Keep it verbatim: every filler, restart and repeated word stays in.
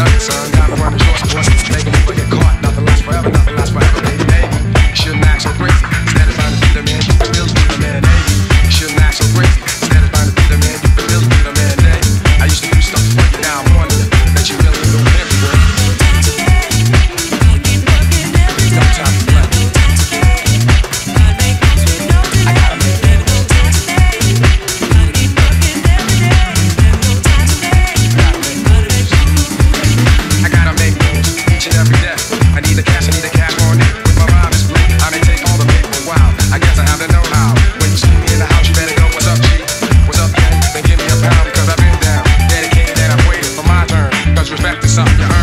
nothing, son. Gotta run the short course. Make a move or get caught. Nothing lasts forever, nothing lasts forever, baby, baby. You shouldn't act so crazy. Instead of trying to be the man, you can really be the man, baby. You shouldn't act so crazy. Instead of trying to be the man, you can really be the man, baby. I used to do stuff for you, now I'm on you. That you really do everywhere. No time to play. I gotta make it. I gotta make moves each and every day. I need the cash, I need the cash on it. With my rhyme is great, I may take all the paper. Wow, I guess I have to know how. When you see me in the house, you better go, what's up, G? What's up, man? Then give me a pound because I've been down. Dedicated and I've waited for my turn. Cause respect is something you